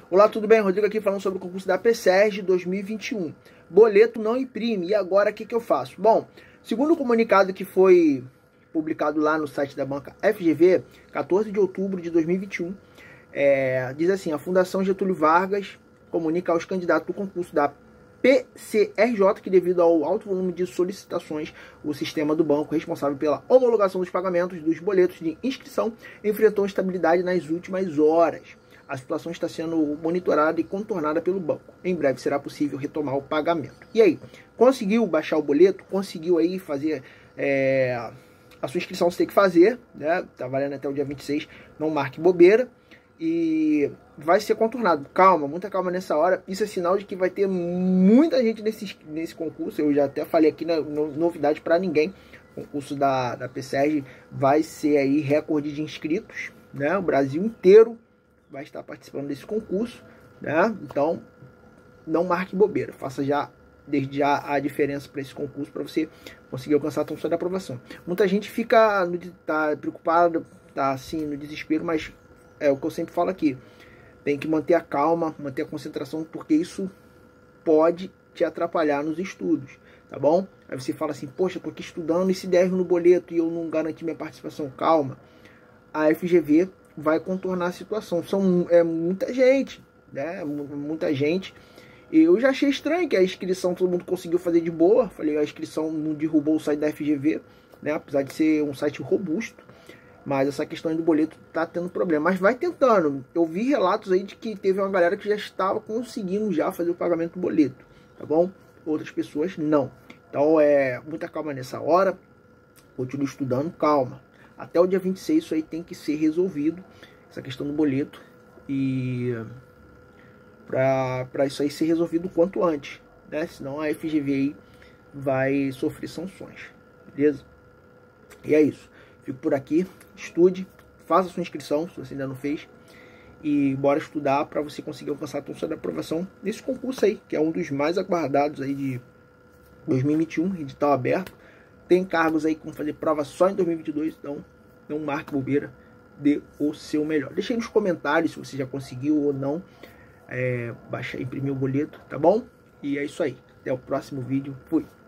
Olá, tudo bem? Rodrigo aqui falando sobre o concurso da PSERG 2021. Boleto não imprime. E agora o que eu faço? Bom, segundo o comunicado que foi publicado lá no site da banca FGV, 14 de outubro de 2021, diz assim: a Fundação Getúlio Vargas comunica aos candidatos do concurso da PCRJ que, devido ao alto volume de solicitações, o sistema do banco responsável pela homologação dos pagamentos dos boletos de inscrição enfrentou instabilidade nas últimas horas. A situação está sendo monitorada e contornada pelo banco. Em breve será possível retomar o pagamento. E aí, conseguiu baixar o boleto? Conseguiu aí fazer a sua inscrição? Você tem que fazer, né? Tá valendo até o dia 26, não marque bobeira. E vai ser contornado. Calma, muita calma nessa hora. Isso é sinal de que vai ter muita gente nesse concurso. Eu já até falei aqui, novidade para ninguém. O concurso da PSERG vai ser aí recorde de inscritos, né? O Brasil inteiro vai estar participando desse concurso, né? Então, não marque bobeira. Faça desde já a diferença para esse concurso, para você conseguir alcançar a tão sonhada aprovação. Muita gente tá preocupada, tá assim no desespero, mas é o que eu sempre falo aqui. Tem que manter a calma, manter a concentração, porque isso pode te atrapalhar nos estudos, tá bom? Aí você fala assim: poxa, eu tô aqui estudando e se der erro no boleto e eu não garanti minha participação. Calma. A FGV vai contornar a situação. É muita gente, né? Muita gente. Eu já achei estranho que a inscrição todo mundo conseguiu fazer de boa. Falei, a inscrição não derrubou o site da FGV, né? Apesar de ser um site robusto. Mas essa questão do boleto tá tendo problema. Mas vai tentando. Eu vi relatos aí de que teve uma galera que já estava conseguindo já fazer o pagamento do boleto, tá bom? Outras pessoas não. Então muita calma nessa hora. Continue estudando, calma. Até o dia 26 isso aí tem que ser resolvido, essa questão do boleto. E para isso aí ser resolvido o quanto antes, né? Senão a FGV aí vai sofrer sanções, beleza? E é isso. Fico por aqui, estude, faça sua inscrição se você ainda não fez e bora estudar para você conseguir alcançar a tão sonhada aprovação nesse concurso aí, que é um dos mais aguardados aí de 2021, edital aberto. Tem cargos aí que vão fazer prova só em 2022, então não marque bobeira, dê o seu melhor. Deixa aí nos comentários se você já conseguiu ou não baixar, imprimir o boleto, tá bom? E é isso aí, até o próximo vídeo, fui!